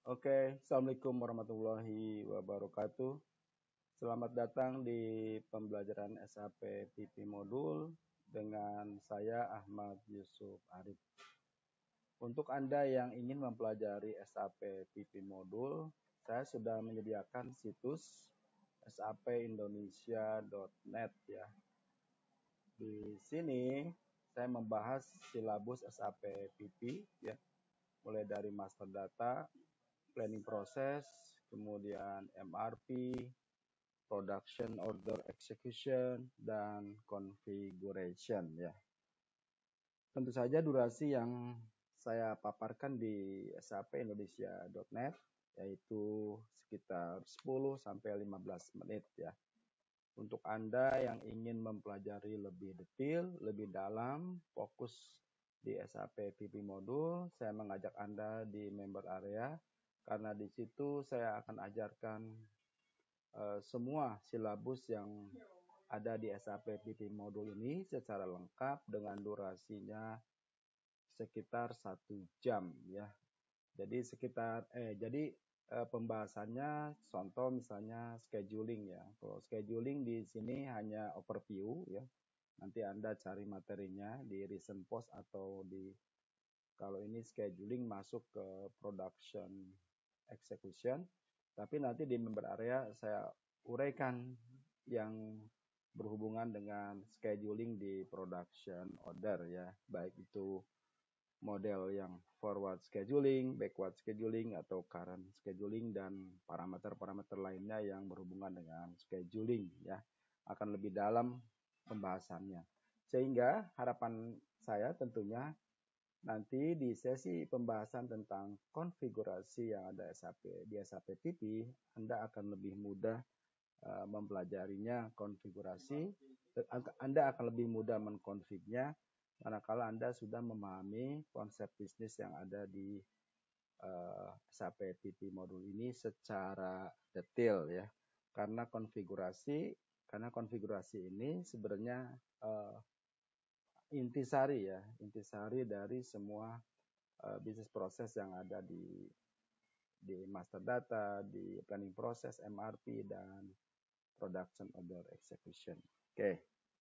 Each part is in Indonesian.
Oke, Assalamualaikum warahmatullahi wabarakatuh. Selamat datang di pembelajaran SAP PP Modul dengan saya Ahmad Yusuf Arif. Untuk Anda yang ingin mempelajari SAP PP Modul, saya sudah menyediakan situs sapindonesia.net ya. Di sini saya membahas silabus SAP PP ya, mulai dari master data, planning proses, kemudian MRP, production order execution, dan configuration ya. Tentu saja durasi yang saya paparkan di sapindonesia.net yaitu sekitar 10 sampai 15 menit ya. Untuk Anda yang ingin mempelajari lebih detail, lebih dalam, fokus di SAP PP Modul, saya mengajak Anda di member area karena di situ saya akan ajarkan semua silabus yang ada di SAP PP Modul ini secara lengkap dengan durasinya sekitar 1 jam ya. Jadi pembahasannya contoh misalnya scheduling ya. Kalau scheduling di sini hanya overview ya. Nanti Anda cari materinya di recent post atau kalau ini scheduling masuk ke production execution. Tapi nanti di member area saya uraikan yang berhubungan dengan scheduling di production order ya. Baik itu model yang forward scheduling, backward scheduling, atau current scheduling, dan parameter-parameter lainnya yang berhubungan dengan scheduling ya, akan lebih dalam pembahasannya. Sehingga harapan saya tentunya nanti di sesi pembahasan tentang konfigurasi yang ada di SAP PP, Anda akan lebih mudah mempelajarinya konfigurasi, Anda akan lebih mudah mengkonfignya manakala Anda sudah memahami konsep bisnis yang ada di SAP PP modul ini secara detail ya. Karena konfigurasi ini sebenarnya intisari dari semua bisnis proses yang ada di master data, di planning proses, MRP, dan production order execution. Oke.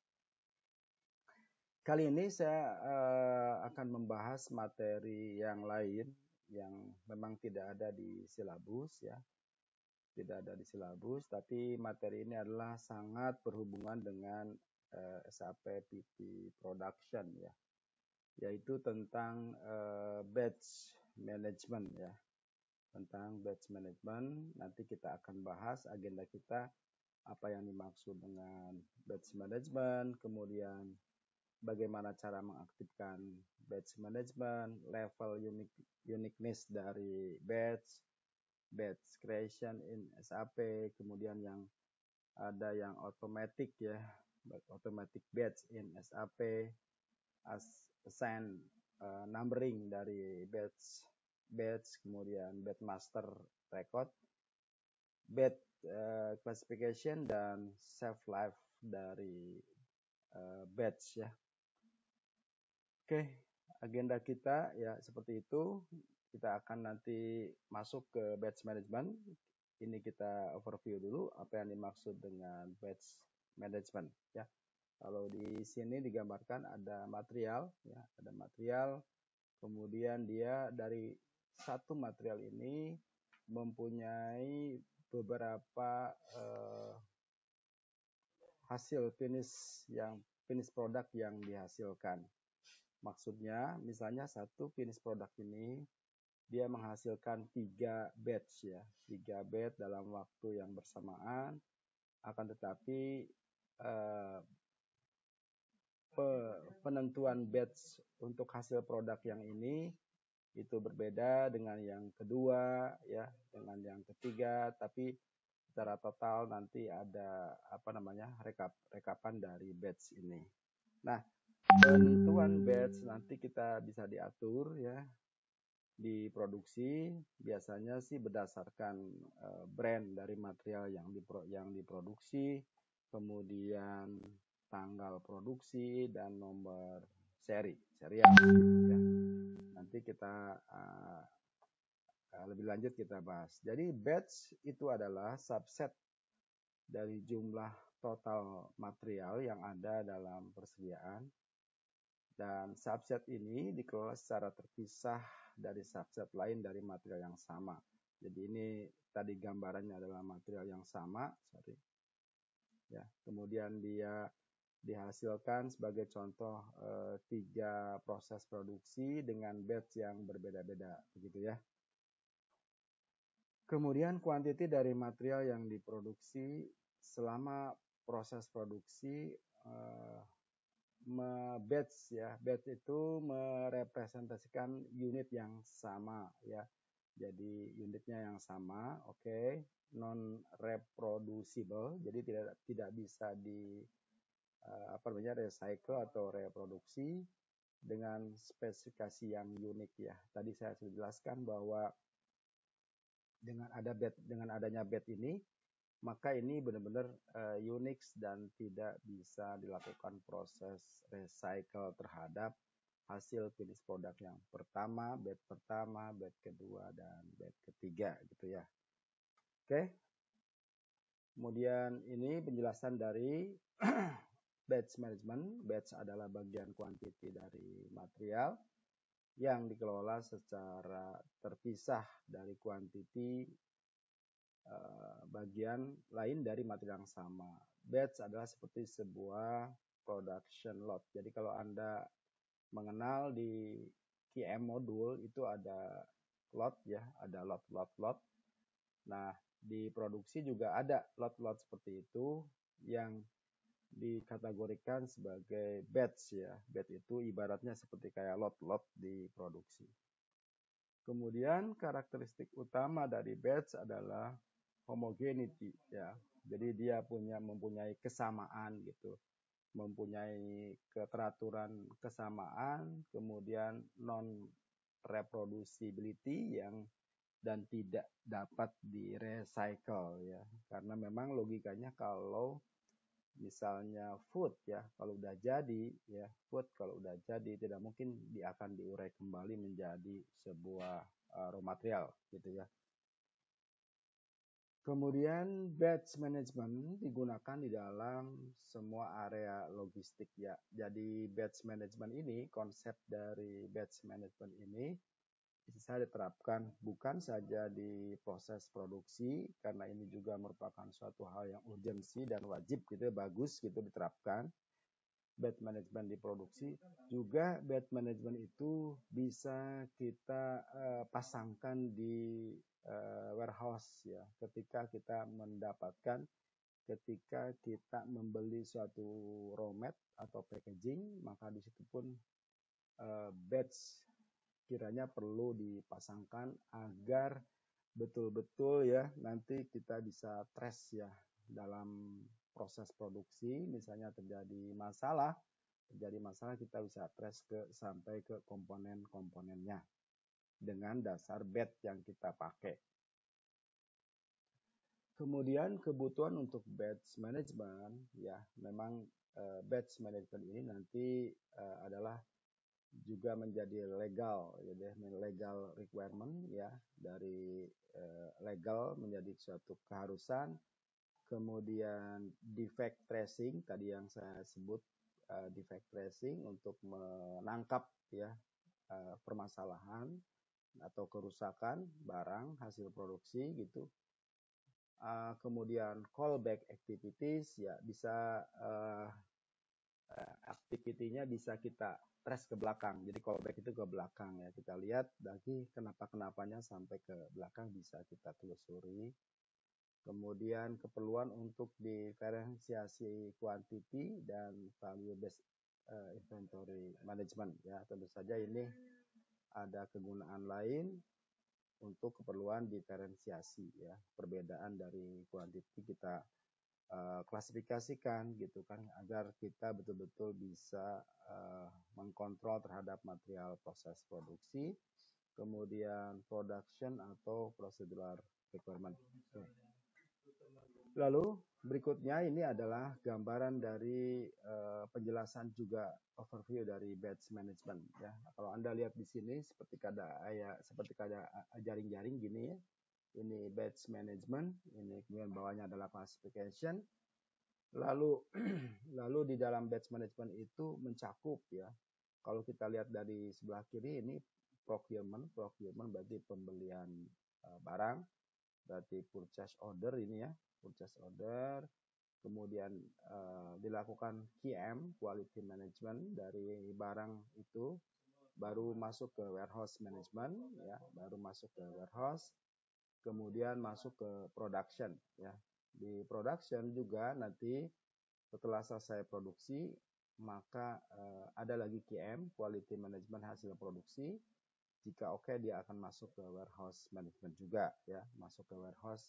Kali ini saya akan membahas materi yang lain yang memang tidak ada di silabus ya. Tidak ada di silabus, tapi materi ini adalah sangat berhubungan dengan SAP PP production ya. Yaitu tentang batch management ya. Tentang batch management, nanti kita akan bahas agenda kita apa yang dimaksud dengan batch management, kemudian bagaimana cara mengaktifkan batch management, level uniqueness dari batch creation in SAP, kemudian yang ada yang automatic ya, automatic batch in SAP, assign numbering dari batch, kemudian batch master record, batch classification, dan shelf life dari batch ya. Oke, agenda kita ya seperti itu. Kita akan nanti masuk ke batch management. Ini kita overview dulu apa yang dimaksud dengan batch management ya. Kalau di sini digambarkan ada material ya, ada material. Kemudian dia dari satu material ini mempunyai beberapa hasil finish produk yang dihasilkan. Maksudnya, misalnya satu finish produk ini dia menghasilkan 3 batch ya, 3 batch dalam waktu yang bersamaan. Akan tetapi penentuan batch untuk hasil produk yang ini itu berbeda dengan yang kedua ya, dengan yang ketiga, tapi secara total nanti ada rekapan dari batch ini. Nah, penentuan batch nanti kita bisa diatur ya di produksi, biasanya sih berdasarkan brand dari material yang diproduksi, kemudian tanggal produksi, dan nomor serial ya. Nanti kita lebih lanjut kita bahas. Jadi batch itu adalah subset dari jumlah total material yang ada dalam persediaan, dan subset ini dikelola secara terpisah dari subset lain dari material yang sama. Jadi ini tadi gambarannya adalah material yang sama, ya. Kemudian dia dihasilkan sebagai contoh 3 proses produksi dengan batch yang berbeda-beda, begitu ya. Kemudian kuantiti dari material yang diproduksi selama proses produksi batch ya. Batch itu merepresentasikan unit yang sama ya. Jadi unitnya yang sama, oke. Non reproducible, jadi tidak bisa di recycle atau reproduksi dengan spesifikasi yang unik ya. Tadi saya sudah jelaskan bahwa dengan adanya batch ini, maka ini benar-benar unik dan tidak bisa dilakukan proses recycle terhadap hasil finish produk yang pertama, batch kedua, dan batch ketiga gitu ya. Oke. Kemudian ini penjelasan dari batch management. Batch adalah bagian kuantiti dari material yang dikelola secara terpisah dari kuantiti bagian lain dari material yang sama. Batch adalah seperti sebuah production lot. Jadi kalau Anda mengenal di QM modul itu ada lot ya, ada lot. Nah, di produksi juga ada lot seperti itu yang dikategorikan sebagai batch ya. Batch itu ibaratnya seperti kayak lot di produksi. Kemudian karakteristik utama dari batch adalah homogeneity ya. Jadi dia mempunyai kesamaan gitu. Mempunyai keteraturan kesamaan, kemudian non reproducibility dan tidak dapat di-recycle ya. Karena memang logikanya kalau misalnya food ya, kalau udah jadi ya, food kalau udah jadi tidak mungkin dia akan diurai kembali menjadi sebuah raw material gitu ya. Kemudian batch management digunakan di dalam semua area logistik ya. Jadi batch management ini, konsep dari batch management ini bisa diterapkan bukan saja di proses produksi, karena ini juga merupakan suatu hal yang urgensi dan wajib gitu ya, bagus gitu diterapkan batch management di produksi. Juga batch management itu bisa kita pasangkan di warehouse ya, ketika kita membeli suatu raw mat atau packaging, maka di situ pun batch kiranya perlu dipasangkan agar betul-betul ya nanti kita bisa trace ya dalam proses produksi. Misalnya terjadi masalah kita bisa trace sampai ke komponen-komponennya dengan dasar batch yang kita pakai. Kemudian kebutuhan untuk batch management ya, memang batch management ini nanti adalah juga menjadi legal requirement ya, dari legal menjadi suatu keharusan. Kemudian defect tracing tadi yang saya sebut, defect tracing untuk menangkap ya permasalahan atau kerusakan barang hasil produksi gitu. Kemudian callback activities ya, bisa aktivitinya bisa kita trace ke belakang. Jadi callback itu ke belakang ya. Kita lihat lagi kenapa-kenapanya sampai ke belakang bisa kita telusuri. Kemudian keperluan untuk diferensiasi quantity dan value based inventory management ya. Tentu saja ini ada kegunaan lain untuk keperluan diferensiasi ya. Perbedaan dari quantity kita klasifikasikan gitu kan, agar kita betul-betul bisa mengkontrol terhadap material proses produksi. Kemudian production atau procedural requirement. Lalu berikutnya ini adalah gambaran dari penjelasan juga overview dari batch management ya. Kalau Anda lihat di sini seperti ada jaring-jaring gini ya. Ini batch management, ini kemudian bawahnya adalah classification. Lalu lalu di dalam batch management itu mencakup ya. Kalau kita lihat dari sebelah kiri ini procurement berarti pembelian barang, berarti purchase order ini ya, purchase order. Kemudian dilakukan QM, quality management dari barang itu, baru masuk ke warehouse management ya, baru masuk ke warehouse, kemudian masuk ke production ya. Di production juga nanti setelah selesai produksi maka ada lagi QM, quality management hasil produksi. Jika oke, dia akan masuk ke warehouse management juga ya, masuk ke warehouse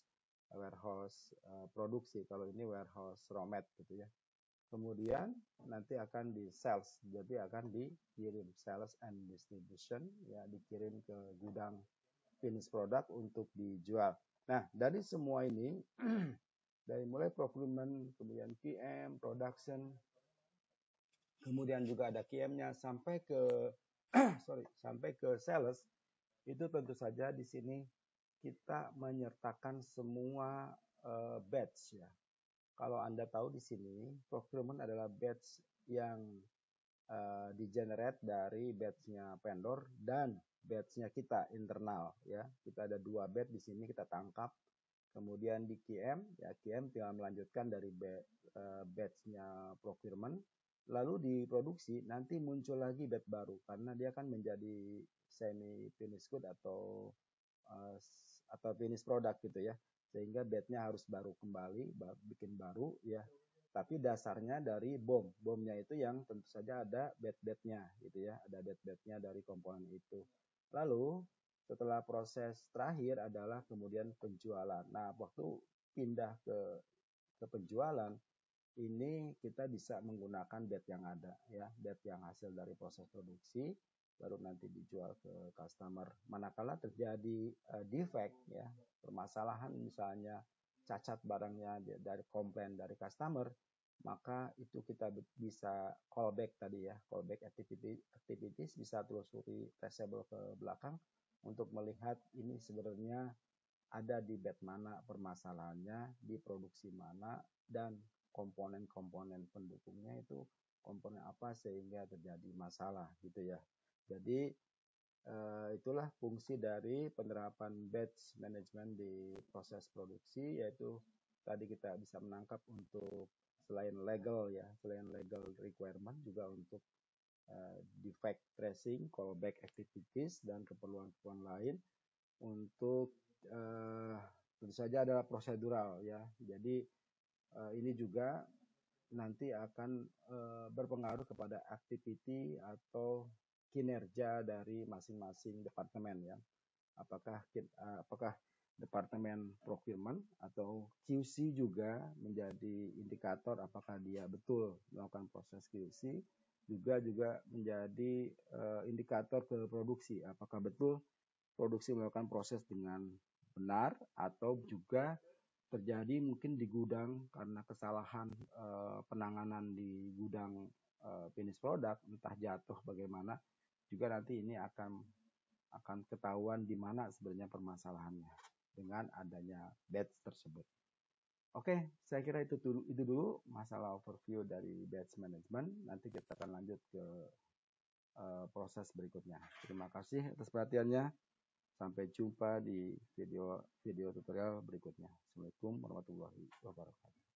produksi. Kalau ini warehouse raw mat gitu ya. Kemudian nanti akan di sales, jadi akan dikirim sales and distribution ya, dikirim ke gudang finish product untuk dijual. Nah, dari semua ini dari mulai procurement, kemudian PM, production, kemudian juga ada QM-nya sampai ke sampai ke sales, itu tentu saja di sini kita menyertakan semua batch ya. Kalau Anda tahu di sini procurement adalah batch yang di-generate dari batch-nya vendor dan batch-nya kita internal ya. Kita ada 2 batch di sini kita tangkap. Kemudian di QM ya, QM tinggal melanjutkan dari batch-nya procurement. Lalu di produksi nanti muncul lagi batch baru karena dia kan menjadi semi finished good atau finish product gitu ya, sehingga batch-nya harus baru kembali, bikin baru ya. Tapi dasarnya dari bomnya itu yang tentu saja ada batch-batchnya gitu ya, ada batch-batchnya dari komponen itu. Lalu setelah proses terakhir adalah kemudian penjualan. Nah, waktu pindah ke penjualan ini kita bisa menggunakan batch yang ada ya, batch yang hasil dari proses produksi baru nanti dijual ke customer. Manakala terjadi defect ya, permasalahan misalnya cacat barangnya dari komplain dari customer, maka itu kita bisa callback tadi ya, callback activities bisa telusuri traceable ke belakang untuk melihat ini sebenarnya ada di batch mana permasalahannya, di produksi mana, dan komponen-komponen pendukungnya itu komponen apa sehingga terjadi masalah gitu ya. Jadi itulah fungsi dari penerapan batch management di proses produksi, yaitu tadi kita bisa menangkap untuk selain legal ya, selain legal requirement juga untuk defect tracing, callback activities, dan keperluan-keperluan lain untuk tentu saja adalah prosedural ya. Jadi ini juga nanti akan berpengaruh kepada activity atau kinerja dari masing-masing departemen ya. Apakah departemen procurement atau QC juga menjadi indikator apakah dia betul melakukan proses QC, juga menjadi indikator ke produksi, apakah betul produksi melakukan proses dengan benar atau juga terjadi mungkin di gudang karena kesalahan penanganan di gudang finish product, entah jatuh bagaimana, juga nanti ini akan ketahuan di mana sebenarnya permasalahannya dengan adanya batch tersebut. Oke, saya kira itu dulu masalah overview dari batch management. Nanti kita akan lanjut ke proses berikutnya. Terima kasih atas perhatiannya. Sampai jumpa di video tutorial berikutnya. Assalamualaikum warahmatullahi wabarakatuh.